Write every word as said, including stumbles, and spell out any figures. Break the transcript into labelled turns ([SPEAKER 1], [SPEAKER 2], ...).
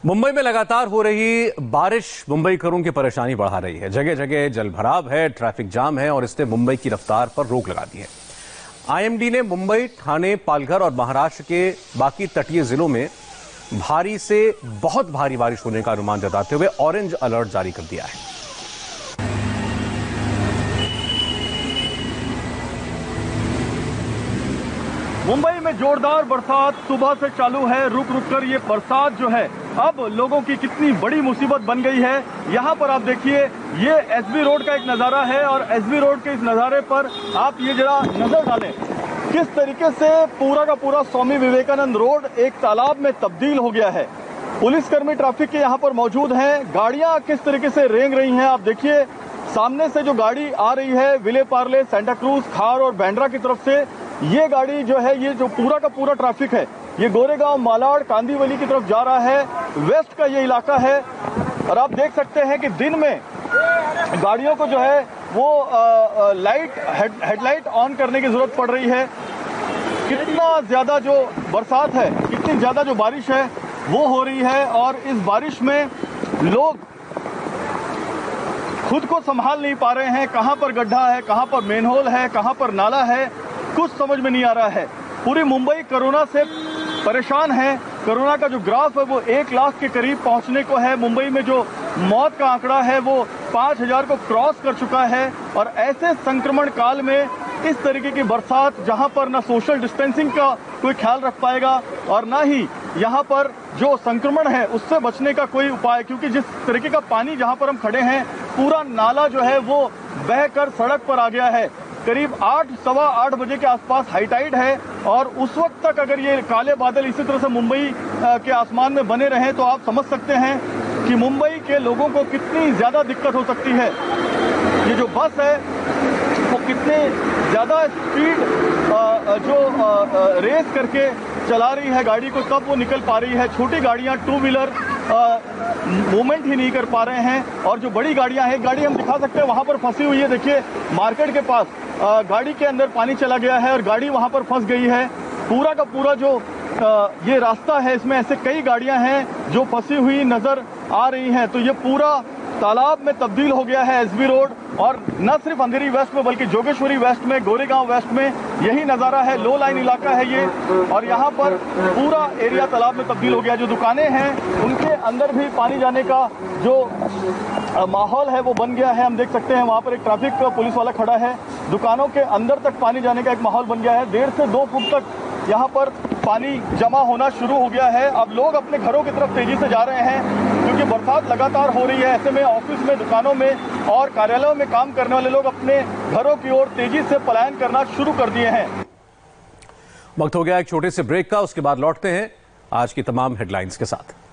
[SPEAKER 1] मुंबई में लगातार हो रही बारिश मुंबईकरों की परेशानी बढ़ा रही है। जगह जगह जलभराव है, ट्रैफिक जाम है और इसने मुंबई की रफ्तार पर रोक लगा दी है। आईएमडी ने मुंबई, ठाणे, पालघर और महाराष्ट्र के बाकी तटीय जिलों में भारी से बहुत भारी बारिश होने का अनुमान जताते हुए ऑरेंज अलर्ट जारी कर दिया है।
[SPEAKER 2] मुंबई में जोरदार बरसात सुबह से चालू है। रुक रुक कर ये बरसात जो है अब लोगों की कितनी बड़ी मुसीबत बन गई है। यहाँ पर आप देखिए, ये एसबी रोड का एक नज़ारा है और एसबी रोड के इस नज़ारे पर आप ये जरा नजर डालें किस तरीके से पूरा का पूरा स्वामी विवेकानंद रोड एक तालाब में तब्दील हो गया है। पुलिसकर्मी ट्रैफिक के यहाँ पर मौजूद हैं, गाड़ियाँ किस तरीके से रेंग रही हैं। आप देखिए सामने से जो गाड़ी आ रही है विले पार्ले, सेंटा क्रूज, खार और बैंड्रा की तरफ से, ये गाड़ी जो है, ये जो पूरा का पूरा ट्रैफिक है ये गोरेगांव, मालाड, कांदीवली की तरफ जा रहा है। वेस्ट का ये इलाका है और आप देख सकते हैं कि दिन में गाड़ियों को जो है वो आ, आ, लाइट हेड, हेडलाइट ऑन करने की जरूरत पड़ रही है। कितना ज्यादा जो बरसात है, कितनी ज्यादा जो बारिश है वो हो रही है और इस बारिश में लोग खुद को संभाल नहीं पा रहे हैं। कहां पर गड्ढा है, कहां पर मेनहोल है, कहां पर नाला है, कुछ समझ में नहीं आ रहा है। पूरी मुंबई कोरोना से परेशान है। कोरोना का जो ग्राफ है वो एक लाख के करीब पहुंचने को है। मुंबई में जो मौत का आंकड़ा है वो पाँच हजार को क्रॉस कर चुका है और ऐसे संक्रमण काल में इस तरीके की बरसात, जहां पर ना सोशल डिस्टेंसिंग का कोई ख्याल रख पाएगा और ना ही यहाँ पर जो संक्रमण है उससे बचने का कोई उपाय, क्योंकि जिस तरीके का पानी जहाँ पर हम खड़े हैं, पूरा नाला जो है वो बहकर सड़क पर आ गया है। करीब आठ सवा आठ बजे के आसपास हाई टाइड है और उस वक्त तक अगर ये काले बादल इसी तरह से मुंबई के आसमान में बने रहे तो आप समझ सकते हैं कि मुंबई के लोगों को कितनी ज़्यादा दिक्कत हो सकती है। ये जो बस है वो कितने ज़्यादा स्पीड जो रेस करके चला रही है गाड़ी को, तब वो निकल पा रही है। छोटी गाड़ियाँ, टू व्हीलर मूवमेंट ही नहीं कर पा रहे हैं और जो बड़ी गाड़ियां हैं, गाड़ी हम दिखा सकते हैं वहां पर फंसी हुई है। देखिए मार्केट के पास आ, गाड़ी के अंदर पानी चला गया है और गाड़ी वहां पर फंस गई है। पूरा का पूरा जो आ, ये रास्ता है इसमें ऐसे कई गाड़ियां हैं जो फंसी हुई नजर आ रही हैं। तो ये पूरा तालाब में तब्दील हो गया है एसबी रोड और न सिर्फ अंधेरी वेस्ट में बल्कि जोगेश्वरी वेस्ट में, गोरेगांव वेस्ट में यही नज़ारा है। लो लाइन इलाका है ये और यहाँ पर पूरा एरिया तालाब में तब्दील हो गया। जो दुकानें हैं उनके अंदर भी पानी जाने का जो माहौल है वो बन गया है। हम देख सकते हैं वहाँ पर एक ट्रैफिक पुलिस वाला खड़ा है। दुकानों के अंदर तक पानी जाने का एक माहौल बन गया है। डेढ़ से दो फुट तक यहाँ पर पानी जमा होना शुरू हो गया है। अब लोग अपने घरों की तरफ तेजी से जा रहे हैं क्योंकि बरसात लगातार हो रही है। ऐसे में ऑफिस में, दुकानों में और कार्यालयों में काम करने वाले लोग अपने घरों की ओर तेजी से पलायन करना शुरू कर दिए हैं।
[SPEAKER 1] वक्त हो गया एक छोटे से ब्रेक का, उसके बाद लौटते हैं आज की तमाम हेडलाइंस के साथ।